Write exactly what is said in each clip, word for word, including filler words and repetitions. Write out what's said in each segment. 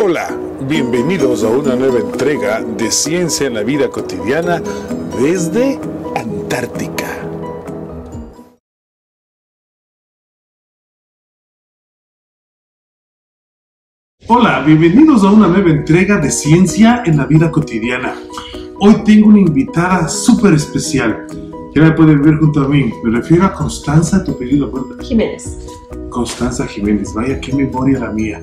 Hola, bienvenidos a una nueva entrega de Ciencia en la Vida Cotidiana desde Antártica. Hola, bienvenidos a una nueva entrega de Ciencia en la Vida Cotidiana. Hoy tengo una invitada súper especial. ¿Quién la puede ver junto a mí? Me refiero a Constanza, tu apellido. Jiménez. Constanza Jiménez, vaya qué memoria la mía.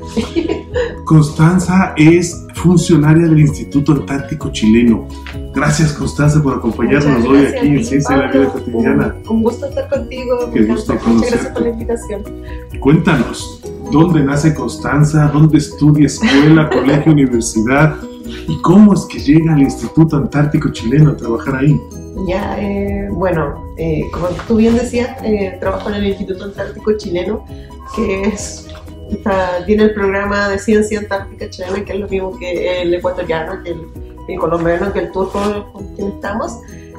Constanza es funcionaria del Instituto Antártico Chileno. Gracias, Constanza, por acompañarnos hoy aquí en Ciencia en la Vida Cotidiana. Un, un gusto estar contigo. Qué gusto conocerte. Muchas gracias por la invitación. Cuéntanos, ¿dónde nace Constanza? ¿Dónde estudia, escuela, colegio, universidad? ¿Y cómo es que llega al Instituto Antártico Chileno a trabajar ahí? Ya, eh, bueno, eh, como tú bien decías, eh, trabajo en el Instituto Antártico Chileno, que es, está, tiene el programa de Ciencia Antártica Chilena, que es lo mismo que el ecuatoriano, que el, el colombiano, que el turco con quien estamos.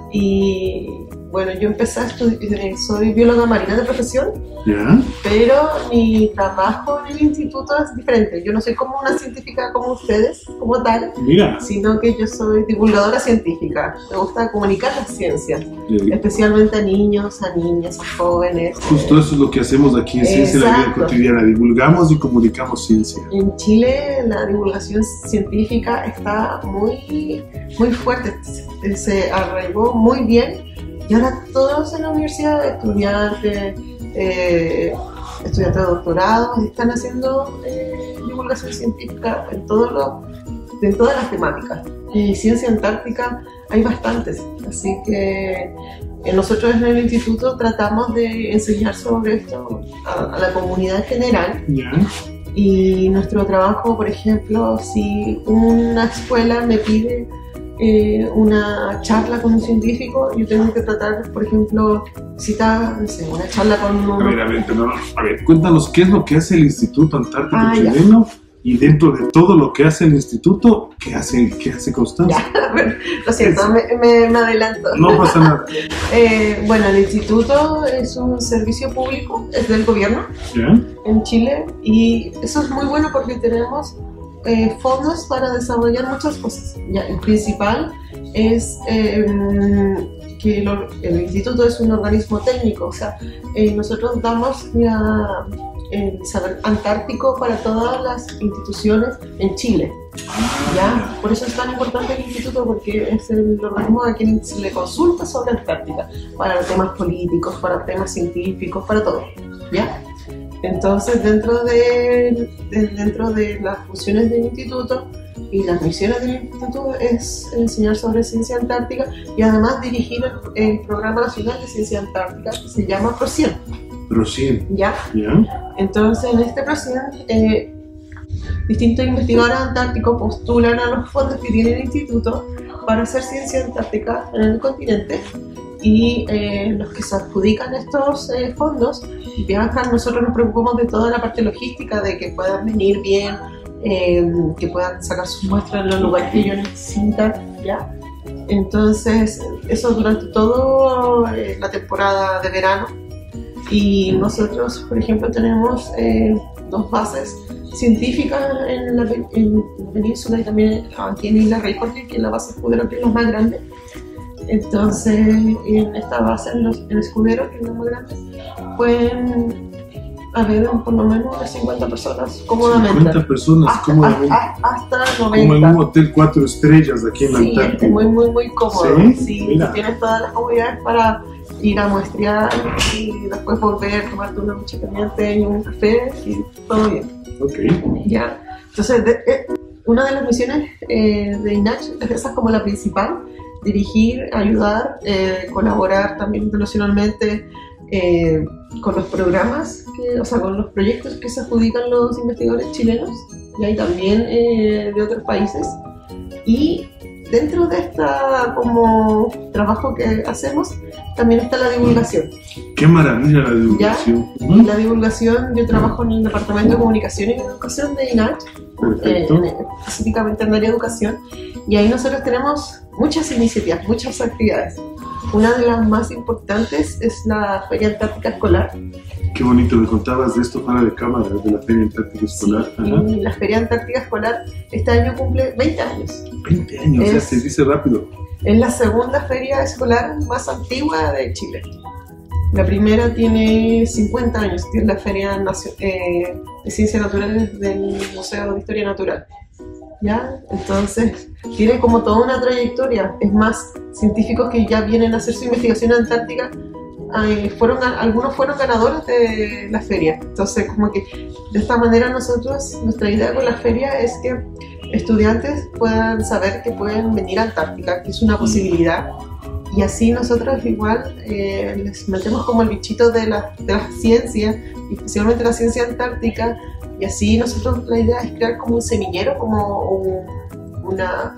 Y bueno, yo empecé a estudiar, soy bióloga marina de profesión, ¿ya? Pero mi trabajo en el instituto es diferente. Yo no soy como una científica como ustedes, como tal, Mira. sino que yo soy divulgadora científica. Me gusta comunicar las ciencias, Sí. especialmente a niños, a niñas, a jóvenes. Justo eso es lo que hacemos aquí en Ciencia en la Vida Exacto. Cotidiana. Divulgamos y comunicamos ciencia. En Chile la divulgación científica está muy, muy fuerte, se, se arraigó muy bien. Y ahora todos en la universidad, estudiantes, eh, estudiantes de doctorado, están haciendo eh, divulgación científica en, todo lo, en todas las temáticas. Y ciencia antártica hay bastantes, así que eh, nosotros en el instituto tratamos de enseñar sobre esto a, a la comunidad en general. ¿Ya? Y nuestro trabajo, por ejemplo, si una escuela me pide Eh, una charla con un científico, yo tengo que tratar, por ejemplo, citar, no sé, una charla con un... A ver, a ver, no, no. A ver, cuéntanos qué es lo que hace el Instituto Antártico Ah, Chileno y dentro de todo lo que hace el instituto, ¿qué hace, qué hace Constanza? Ya, a ver, lo siento, me, me, me adelanto. No pasa nada. Eh, bueno, el instituto es un servicio público, es del gobierno ¿Ya? en Chile, y eso es muy bueno porque tenemos eh, fondos para desarrollar muchas cosas. Ya, el principal es eh, que lo, el instituto es un organismo técnico, o sea, eh, nosotros damos la, el saber antártico para todas las instituciones en Chile. ¿Ya? Por eso es tan importante el instituto, porque es el organismo a quien se le consulta sobre Antártica, para temas políticos, para temas científicos, para todo. ¿Ya? Entonces, dentro de, de, dentro de las funciones del instituto y las misiones del instituto es enseñar sobre ciencia antártica y además dirigir el, el Programa Nacional de Ciencia Antártica, que se llama PROCIEN. PROCIEN. ¿Ya? ¿Ya? Entonces, en este PROCIEN, eh, distintos investigadores antárticos postulan a los fondos que tiene el instituto para hacer ciencia antártica en el continente. Y eh, los que se adjudican estos eh, fondos viajan, nosotros nos preocupamos de toda la parte logística, de que puedan venir bien, eh, que puedan sacar sus muestras en los lugares que ellos necesitan, ¿ya? Entonces, eso durante toda eh, la temporada de verano. Y nosotros, por ejemplo, tenemos eh, dos bases científicas en la, en la península y también aquí en Isla Rey, porque aquí en la base Escudero, que es la más grande. Entonces, en esta base, en, los, en Escudero, que es la más grande, pueden haber por lo menos unas cincuenta personas cómodamente. cincuenta personas hasta, cómodamente. Hasta, hasta noventa. Como en un hotel cuatro estrellas aquí en la Sí, Antártida. es muy, muy, muy cómodo. Sí, Sí, mira. tienes todas las comodidades para ir a muestrear y después volver, tomarte una ducha caliente y un café y todo bien. Ok. Ya. Entonces, de, eh, una de las misiones eh, de INACH, esa es como la principal: dirigir, ayudar, eh, colaborar también internacionalmente eh, con los programas, que, o sea, con los proyectos que se adjudican los investigadores chilenos y hay también eh, de otros países. Y dentro de esta como trabajo que hacemos también está la divulgación. Qué maravilla la divulgación. ¿Ya? Y la divulgación, yo trabajo en el Departamento de Comunicación y Educación de INACH, eh, en, específicamente en el área de educación, y ahí nosotros tenemos muchas iniciativas, muchas actividades. Una de las más importantes es la Feria Antártica Escolar, Qué bonito, me contabas de esto fuera de cámara, de la Feria Antártica Escolar. Sí, Ajá. y la Feria Antártica Escolar este año cumple veinte años. veinte años, es, o sea, se dice rápido. Es la segunda feria escolar más antigua de Chile. La primera tiene cincuenta años, que es la Feria Nacio- eh, de Ciencias Naturales del Museo de Historia Natural. ¿Ya? Entonces, tiene como toda una trayectoria. Es más, científicos que ya vienen a hacer su investigación en Antártica, eh, fueron, algunos fueron ganadores de la feria. Entonces, como que de esta manera nosotros, nuestra idea con la feria es que estudiantes puedan saber que pueden venir a Antártica, que es una posibilidad. Y así nosotros igual eh, les metemos como el bichito de la, de la ciencia, especialmente la ciencia antártica, y así nosotros la idea es crear como un semillero, como un, una,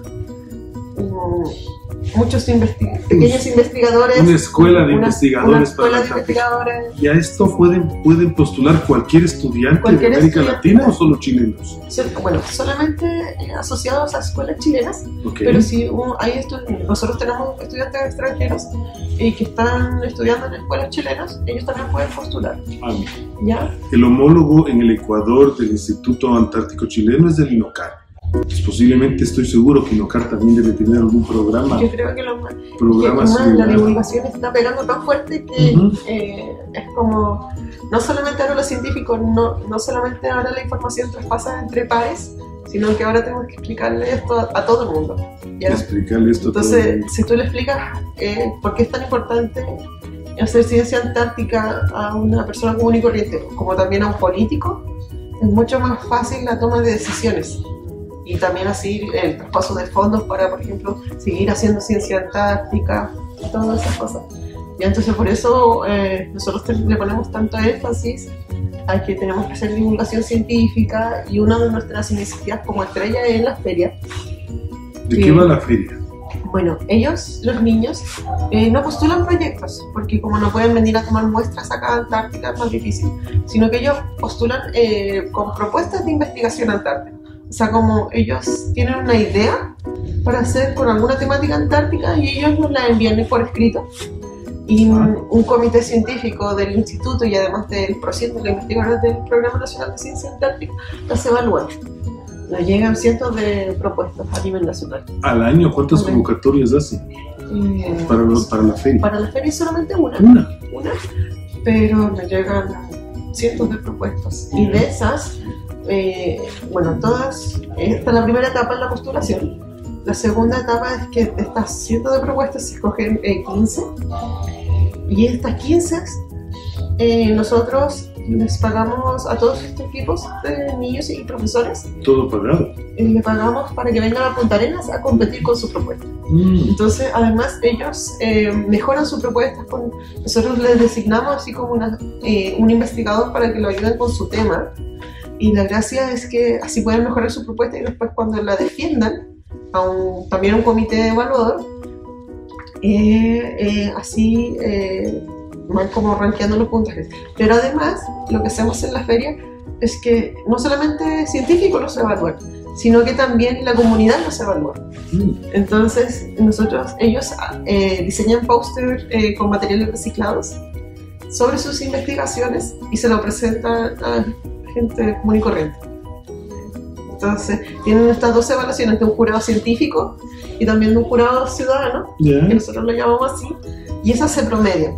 un, muchos investi pequeños investigadores. Una escuela de una, investigadores una escuela para de investigadores. ¿Y a esto pueden, pueden postular cualquier estudiante Cualquier de América estudiante. Latina o solo chilenos? Bueno, solamente asociados a escuelas chilenas, Okay. pero si uh, hay estu nosotros tenemos estudiantes extranjeros y que están estudiando en escuelas chilenas, ellos también pueden postular. Ah, ¿Ya? el homólogo en el Ecuador del Instituto Antártico Chileno es del INOCAR. Pues posiblemente estoy seguro que INOCAR también debe tener algún programa. Yo creo que, lo, programa que más, la similar. divulgación está pegando tan fuerte que Uh-huh. eh, es como, no solamente ahora los científicos, no, no solamente ahora la información traspasa entre pares, sino que ahora tenemos que explicarle esto a, a todo el mundo. ¿Ya? Explicarle esto Entonces, a todo el mundo. si tú le explicas eh, por qué es tan importante hacer ciencia antártica a una persona común y corriente, como también a un político, es mucho más fácil la toma de decisiones. Y también así el traspaso de fondos para, por ejemplo, seguir haciendo ciencia antártica, todas esas cosas. Y entonces por eso eh, nosotros le ponemos tanto énfasis a que tenemos que hacer divulgación científica, y una de nuestras iniciativas como estrella es la feria. ¿De qué va la feria? Bueno, ellos, los niños, eh, no postulan proyectos, porque como no pueden venir a tomar muestras acá a Antártica es más difícil, sino que ellos postulan eh, con propuestas de investigación antártica. O sea, como ellos tienen una idea para hacer con alguna temática antártica y ellos nos la envían por escrito. Y un, un comité científico del instituto y además del proyecto de investigadores del Programa Nacional de Ciencia Antártica las evalúan. Nos llegan cientos de propuestas a nivel nacional. ¿Al año cuántas Al año. convocatorias hacen Eh, para, los, para la feria? Para la feria solamente una. Una. una, pero me llegan cientos de propuestas. Y de esas, eh, bueno, todas, esta es la primera etapa en la postulación. La segunda etapa es que de estas cientos de propuestas se escogen eh, quince. Y estas quince, eh, nosotros les pagamos a todos estos equipos de niños y profesores, Todo pagado. eh, les pagamos para que vengan a Punta Arenas a competir con su propuesta. Mm. Entonces, además, ellos eh, mejoran sus propuestas. Con, nosotros les designamos así como una, eh, un investigador para que lo ayuden con su tema. Y la gracia es que así pueden mejorar su propuesta y después cuando la defiendan, a un, también a un comité evaluador, eh, eh, así eh, van como rankeando los puntajes. Pero además, lo que hacemos en la feria es que no solamente científicos los evalúan, sino que también la comunidad los evalúa. Mm. Entonces, nosotros, ellos eh, diseñan póster eh, con materiales reciclados sobre sus investigaciones y se lo presentan a gente común y corriente. Entonces, tienen estas dos evaluaciones de un jurado científico y también de un jurado ciudadano, Yeah. que nosotros lo llamamos así, y esas se promedian.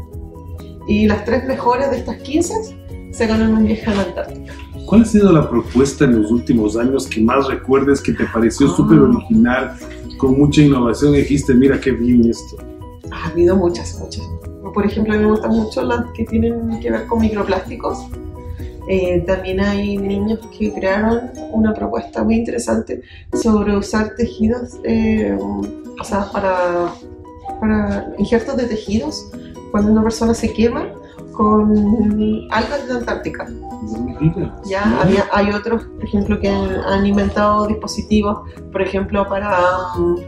Y las tres mejores de estas quince se ganan un viaje a la Antártica. ¿Cuál ha sido la propuesta en los últimos años que más recuerdes, que te pareció Ah. súper original, con mucha innovación y dijiste, mira qué bien esto? Ha habido muchas, muchas. Por ejemplo, a mí me gustan mucho las que tienen que ver con microplásticos. Eh, también hay niños que crearon una propuesta muy interesante sobre usar tejidos, eh, o sea, para, para injertos de tejidos cuando una persona se quema con algas de Antártica. No me digas. Ya ¿No? había, hay otros, por ejemplo, que han, han inventado dispositivos, por ejemplo, para, um,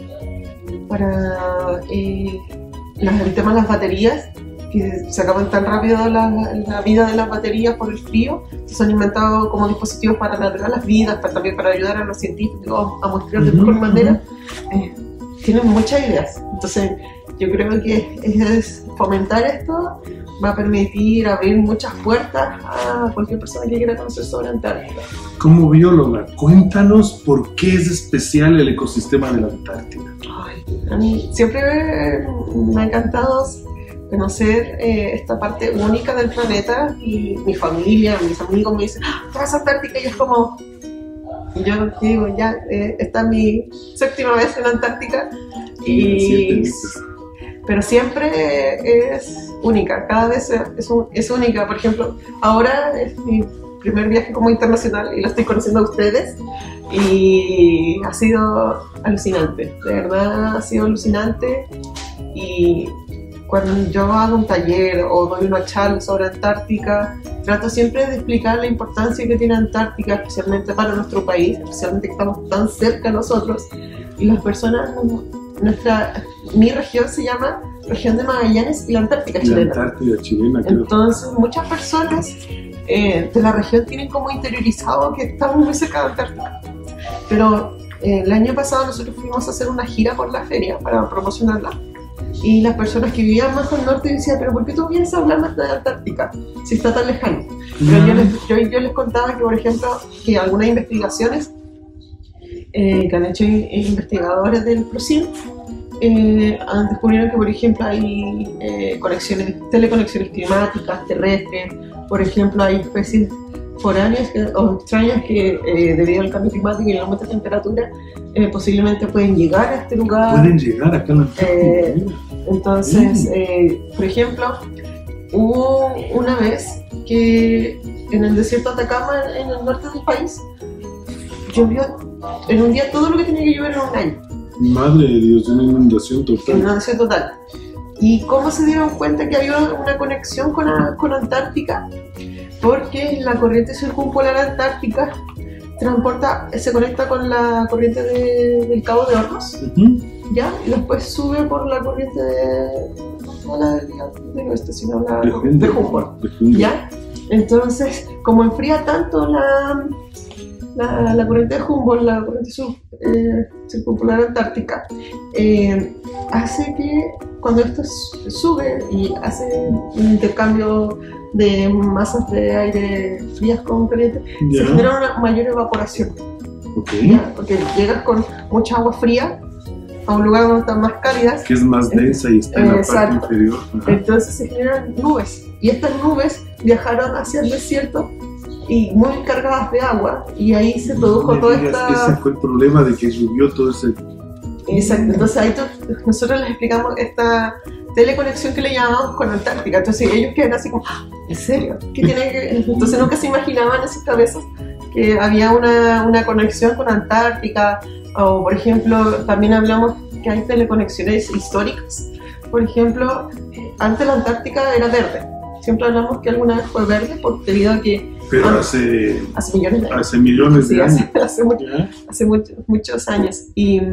para eh, las, el tema de las baterías, que se acaban tan rápido la, la vida de las baterías por el frío. Entonces han inventado como dispositivos para alargar las vidas, para, también para ayudar a los científicos a muestrear de Ujú, mejor manera. Eh, tienen muchas ideas. Entonces yo creo que es fomentar esto va a permitir abrir muchas puertas a cualquier persona que quiera conocer sobre Antártida. Como bióloga, cuéntanos por qué es especial el ecosistema de la Antártida. Ay, a mí siempre me, me ha encantado conocer eh, esta parte única del planeta, y mi familia, mis amigos me dicen, ¡ah, te vas a Antártica! Y es como, y yo digo, ya, eh, esta es mi séptima vez en Antártica, y, pero siempre es única, cada vez es, un, es única. Por ejemplo, ahora es mi primer viaje como internacional y lo estoy conociendo a ustedes, y ha sido alucinante, de verdad ha sido alucinante. Y cuando yo hago un taller o doy una charla sobre Antártica, trato siempre de explicar la importancia que tiene Antártica, especialmente para nuestro país, especialmente que estamos tan cerca de nosotros, y las personas, nuestra, mi región se llama Región de Magallanes y la Antártica chilena. La Antártida chilena, claro. Entonces muchas personas eh, de la región tienen como interiorizado que estamos muy cerca de Antártica, pero eh, el año pasado nosotros fuimos a hacer una gira por la feria para promocionarla. Y las personas que vivían más al norte decían, pero ¿por qué tú vienes a hablar más de Antártica si está tan lejano? Pero yo les, yo, yo les contaba que, por ejemplo, que algunas investigaciones eh, que han hecho investigadores del PROCIN eh, han descubrieron que, por ejemplo, hay eh, conexiones, teleconexiones climáticas, terrestres. Por ejemplo, hay especies foráneas que, o extrañas que eh, debido al cambio climático y el aumento de temperatura eh, posiblemente pueden llegar a este lugar. Pueden llegar acá a la Antártida. Eh, entonces, eh, por ejemplo, hubo una vez que en el desierto de Atacama, en el norte del país, llovió en un día todo lo que tenía que llover en un año. Madre de Dios, una inundación total. Una inundación total. ¿Y cómo se dieron cuenta que había una conexión con, con Antártica? Porque la corriente circumpolar antártica transporta, se conecta con la corriente de, del Cabo de Hornos, uh-huh. ¿ya? Y después sube por la corriente de, no la del de oeste, sino la de, de Humboldt, ¿ya? Entonces, como enfría tanto la, la, la corriente de Humboldt, la corriente sub, eh, circumpolar antártica, eh, hace que cuando esto sube y hace un intercambio de masas de aire frías con caliente, yeah. se genera una mayor evaporación. Okay. ¿Ya? Porque llegas con mucha agua fría a un lugar donde están más cálidas, que es más densa y está en la parte inferior. Ajá. Entonces se generan nubes, y estas nubes viajaron hacia el desierto y muy cargadas de agua, y ahí se produjo toda esta... Ese fue el problema de que llovió todo ese... Exacto, entonces ahí nosotros les explicamos esta teleconexión que le llamamos con Antártica. Entonces ellos quedan así como, ¿en serio? ¿Qué tiene que...? Entonces nunca se imaginaban en sus cabezas que había una, una conexión con Antártica. O por ejemplo, también hablamos que hay teleconexiones históricas. Por ejemplo, antes la Antártica era verde. Siempre hablamos que alguna vez fue verde por, debido a que... Pero ah, hace, hace millones de años. Hace millones de sí, años. Hace, hace, mucho, hace mucho, muchos años. Y,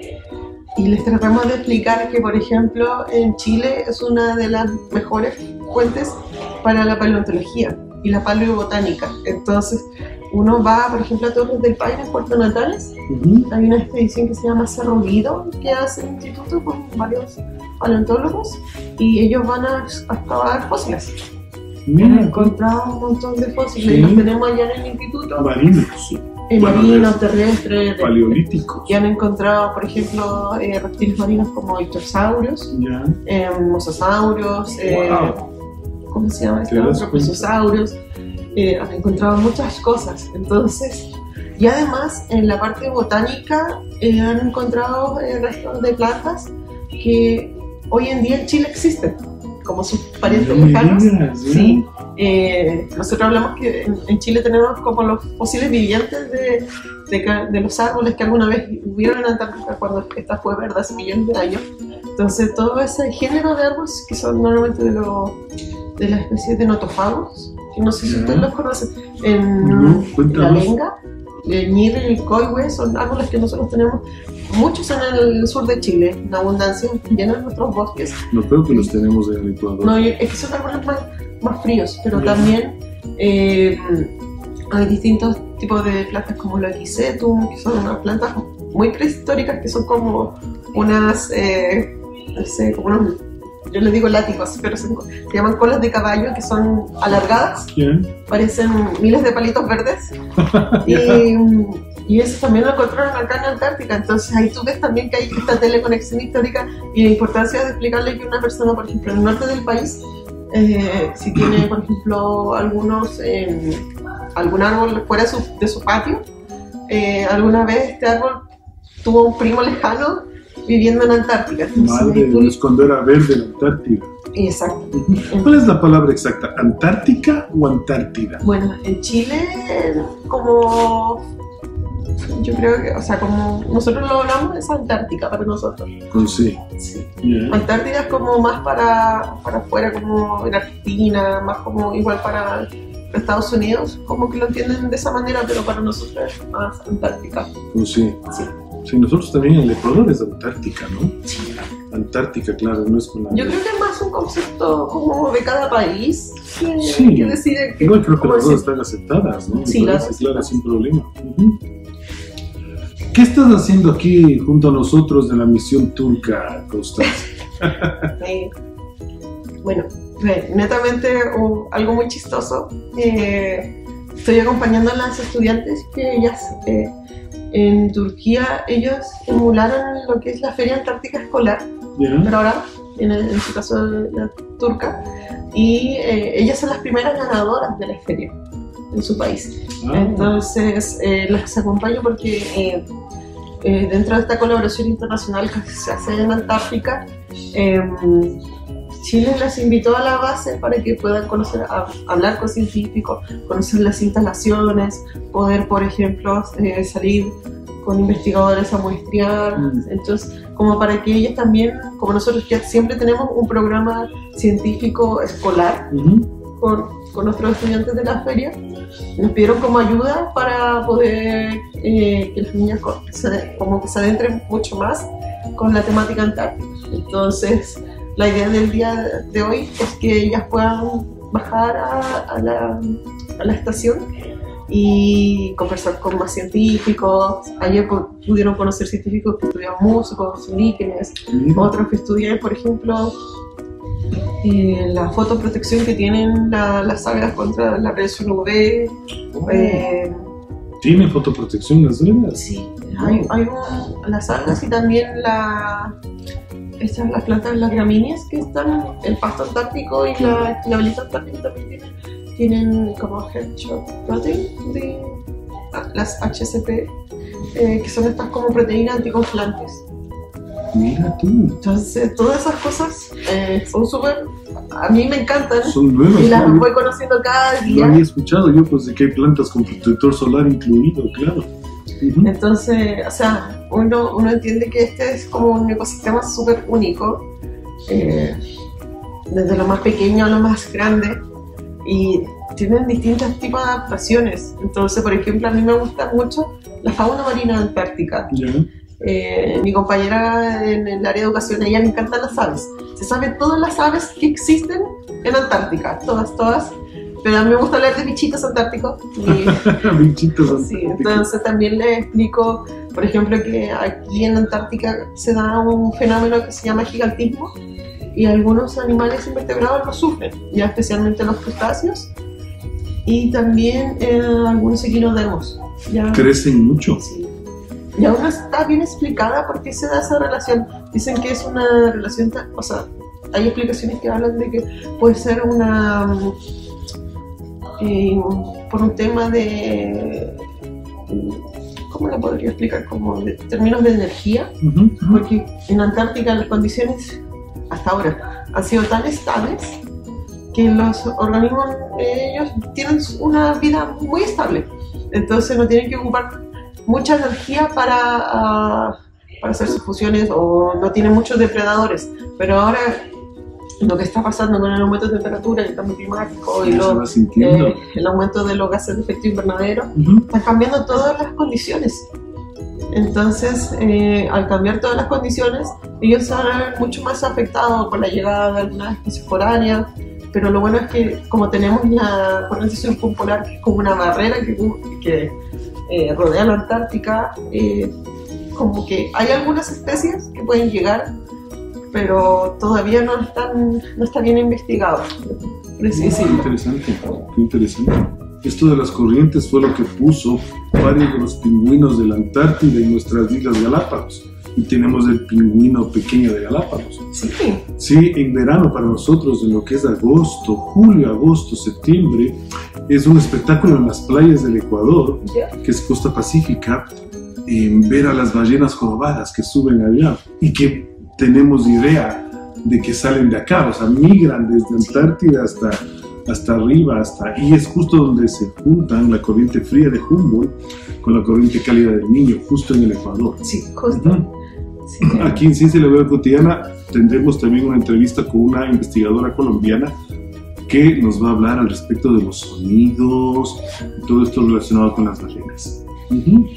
y les tratamos de explicar que, por ejemplo, en Chile es una de las mejores fuentes para la paleontología y la paleobotánica. Entonces, uno va, por ejemplo, a Torres del Paine, en Puerto Natales. Uh-huh. Hay una expedición que se llama Cerro Guido, que hace el instituto con varios paleontólogos, y ellos van a excavar fósiles. Han encontrado un montón de fósiles, sí. Y los tenemos allá en el instituto. Marinos, sí. Eh, marinos, terrestres, paleolíticos. Y han encontrado, por ejemplo, eh, reptiles marinos como ictiosaurios, yeah. eh, mosasaurios, eh, wow. ¿cómo se llama este otro? Plesiosaurios. Eh, han encontrado muchas cosas. Entonces, y además, en la parte botánica, eh, han encontrado eh, restos de plantas que hoy en día en Chile existen, como sus parientes lejanos. Sí. Eh, nosotros hablamos que en, en Chile tenemos como los fósiles vivientes de, de, de los árboles que alguna vez hubieron en Antártica cuando esta fue verde hace millones de años. Entonces todo ese género de árboles que son normalmente de, lo, de las especies de notofagos, que no sé si ustedes los conocen, en, no, en la lenga, el ñirri y el coihue son árboles que nosotros tenemos muchos en el sur de Chile, en abundancia, llenos nuestros bosques. No creo que los tenemos en el Ecuador. No, es que son árboles más, más fríos, pero yeah. también eh, hay distintos tipos de plantas como la Equisetum, que son unas plantas muy prehistóricas, que son como unas, eh, no sé, como unos, yo les digo látigos, pero se, se llaman colas de caballo, que son alargadas, yeah. Parecen miles de palitos verdes. Yeah. Y, y eso también lo encontraron acá en Antártica. Entonces ahí tú ves también que hay esta teleconexión histórica y la importancia de explicarle que una persona, por ejemplo, en el norte del país, eh, si tiene, por ejemplo, algunos eh, algún árbol fuera de su, de su patio, eh, alguna vez este árbol tuvo un primo lejano viviendo en Antártica. Entonces, Madre tú... Dios, cuando era verde la Antártida. Exacto. ¿Cuál es la palabra exacta? ¿Antártica o Antártida? Bueno, en Chile, como yo creo que, o sea, como nosotros lo hablamos, es Antártica para nosotros. Con sí. Sí. Yeah. Antártida es como más para, para afuera, como en Argentina, más como igual para Estados Unidos, como que lo entienden de esa manera, pero para nosotros es más Antártica. Con sí. Sí. Sí, nosotros también el Ecuador es Antártica, ¿no? Sí. Antártica, claro, no es con la... Yo creo que es más un concepto como de cada país que, sí. que decide que... Igual creo que las dos están aceptadas, ¿no? Sí, las dos. Claro, sin problema. Uh-huh. ¿Qué estás haciendo aquí junto a nosotros de la misión turca, Constanza? eh, bueno, netamente uh, algo muy chistoso. Eh, estoy acompañando a las estudiantes que ellas... Eh, en Turquía ellos emularon lo que es la Feria Antártica Escolar, yeah. Pero ahora, en, el, en su caso la turca, y eh, ellas son las primeras ganadoras de la feria en su país. Ah. Entonces eh, las acompaño porque eh, eh, dentro de esta colaboración internacional que se hace en Antártica, eh, Chile las invitó a la base para que puedan conocer, a, hablar con científicos, conocer las instalaciones, poder, por ejemplo, eh, salir con investigadores a muestrear. Mm. Entonces, como para que ellas también, como nosotros ya siempre tenemos un programa científico escolar mm-hmm. con, con nuestros estudiantes de la feria, nos pidieron como ayuda para poder eh, que las niñas se, como que se adentren mucho más con la temática antártica. Entonces, la idea del día de hoy es que ellas puedan bajar a, a, la, a la estación y conversar con más científicos. Ayer pudieron conocer científicos que estudian músicos, líquenes, mm. otros que estudian, por ejemplo, eh, la fotoprotección que tienen la, las algas contra la radiación U V. Oh. Eh, ¿Tienen fotoprotección las algas? Sí, hay, hay un, las algas y también la... Estas las plantas, las gramíneas que están, el pasto antártico y la, la velita antártica también tienen, tienen como headshot protein, de, las H C P, eh, que son estas como proteínas anticongelantes. Mira tú. Entonces, todas esas cosas eh, son súper, a mí me encantan. Son nuevas. Y las ¿no? voy conociendo cada día. No había escuchado yo, pues, de que hay plantas con protector solar incluido, claro. Uh-huh. Entonces, o sea, uno, uno entiende que este es como un ecosistema súper único, eh, desde lo más pequeño a lo más grande, y tienen distintos tipos de adaptaciones. Entonces, por ejemplo, a mí me gusta mucho la fauna marina antártica. Yeah. Eh, mi compañera en el área de educación, a ella le encantan las aves. Se saben todas las aves que existen en Antártica, todas, todas. Pero a mí me gusta hablar de bichitos antárticos. Y, bichitos antárticos. Sí, entonces también les explico, por ejemplo, que aquí en Antártica se da un fenómeno que se llama gigantismo y algunos animales invertebrados lo sufren, ya especialmente los crustáceos y también eh, algunos equinodermos. Ya, ¿crecen mucho? Sí. Y aún no está bien explicada por qué se da esa relación. Dicen que es una relación, o sea, hay explicaciones que hablan de que puede ser una... Eh, por un tema de, ¿cómo lo podría explicar? Como de términos de energía, uh-huh. Porque en Antártica las condiciones hasta ahora han sido tan estables que los organismos eh, ellos tienen una vida muy estable, entonces no tienen que ocupar mucha energía para, uh, para hacer sus fusiones o no tienen muchos depredadores, pero ahora lo que está pasando con el aumento de temperatura, el cambio climático y lo, eh, el aumento de los gases de efecto invernadero, uh-huh. Están cambiando todas las condiciones. Entonces, eh, al cambiar todas las condiciones, ellos se van a ver mucho más afectados por la llegada de algunas especies foráneas, pero lo bueno es que como tenemos la corriente circumpolar, que es como una barrera que, que eh, rodea la Antártica, eh, como que hay algunas especies que pueden llegar, pero todavía no, están, no está bien investigado. Qué interesante, qué interesante. Esto de las corrientes fue lo que puso varios de los pingüinos de la Antártida en nuestras Islas Galápagos. Y tenemos el pingüino pequeño de Galápagos. Sí. Sí, en verano para nosotros, en lo que es agosto, julio, agosto, septiembre, es un espectáculo en las playas del Ecuador, Yeah. que es costa pacífica, en ver a las ballenas jorobadas que suben allá y que tenemos idea de que salen de acá, o sea, migran desde Antártida hasta, hasta arriba, hasta, y es justo donde se juntan la corriente fría de Humboldt con la corriente cálida del Niño, justo en el Ecuador. Sí, justo. Uh-huh. Sí. Aquí en Ciencia de la Vida Cotidiana tendremos también una entrevista con una investigadora colombiana que nos va a hablar al respecto de los sonidos y todo esto relacionado con las ballenas. Uh-huh.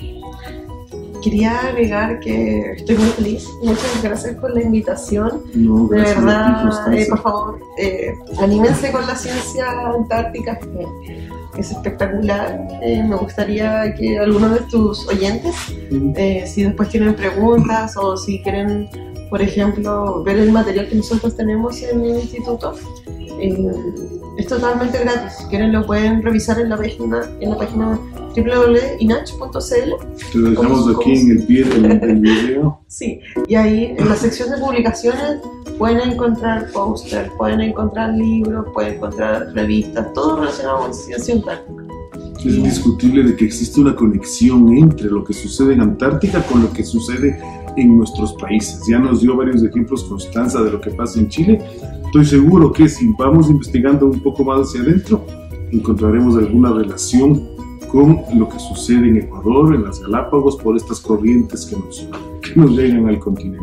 Quería agregar que estoy muy feliz. Muchas gracias por la invitación. No, de gracias verdad, a ti, Constanza. eh, por favor, eh, anímense con la ciencia antártica, que es espectacular. Eh, me gustaría que algunos de tus oyentes, Uh-huh. eh, si después tienen preguntas o si quieren, por ejemplo, ver el material que nosotros tenemos en el instituto, eh, es totalmente gratis. Si quieren lo pueden revisar en la página, en la página doble u doble u doble punto inach punto c l. Te lo dejamos ¿Cómo- aquí cómo en el pie del, del video. Sí, y ahí en la sección de publicaciones pueden encontrar póster, pueden encontrar libros, pueden encontrar revistas, todo relacionado con ciencia antártica. Es indiscutible de que existe una conexión entre lo que sucede en Antártica con lo que sucede en nuestros países. Ya nos dio varios ejemplos, Constanza, de lo que pasa en Chile. Estoy seguro que si vamos investigando un poco más hacia adentro, encontraremos alguna relación con lo que sucede en Ecuador, en las Galápagos, por estas corrientes que nos, que nos llegan al continente.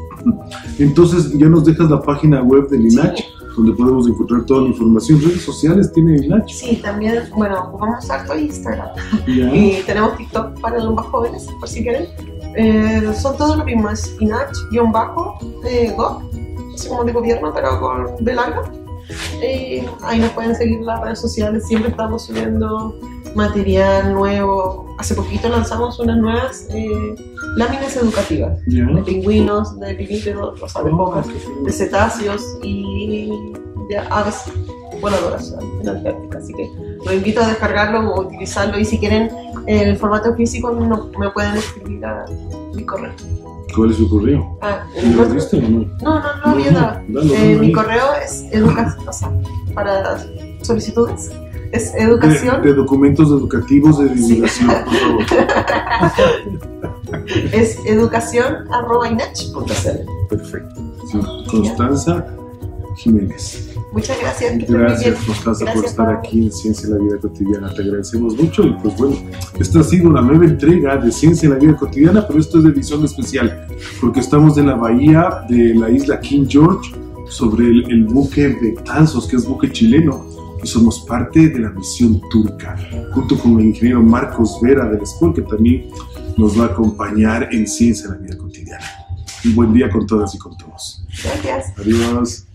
Entonces, ya nos dejas la página web del INACH, Sí. donde podemos encontrar toda la información. ¿Redes sociales tiene el INACH? Sí, también, bueno, ocupamos harto Instagram Ya. y tenemos TikTok para los más jóvenes, por si quieren. Eh, son todo lo mismo, es inach-gov, así como de gobierno, pero con B larga. Eh, ahí nos pueden seguir las redes sociales, siempre estamos subiendo material nuevo. Hace poquito lanzamos unas nuevas eh, láminas educativas Ya. de pingüinos, de pinípedos, o sea, de focas, de cetáceos y de aves voladoras en la Antártica. Así que los invito a descargarlo o utilizarlo, y si quieren el formato físico no, me pueden escribir a mi correo. ¿Cuál es su correo? Ah, ¿Me lo diste o no? no, no, no había nada. Dalo, Eh, dalo mi ahí. correo es educación, o sea, para solicitudes, es De, educación, de documentos educativos de divulgación, por favor. es educación arroba inach punto c l. Perfecto. Sí. Constanza Jiménez. Muchas gracias. Que estén muy Gracias, bien. Constanza, por Gracias, estar Pablo. aquí en Ciencia en la Vida Cotidiana. Te agradecemos mucho. Y pues bueno, esta ha sido una nueva entrega de Ciencia en la Vida Cotidiana, pero esto es de edición especial, porque estamos en la bahía de la isla King George, sobre el, el buque de Tanzos, que es buque chileno, y somos parte de la misión turca, junto con el ingeniero Marcos Vera del ESPOL, que también nos va a acompañar en Ciencia en la Vida Cotidiana. Un buen día con todas y con todos. Gracias. Adiós.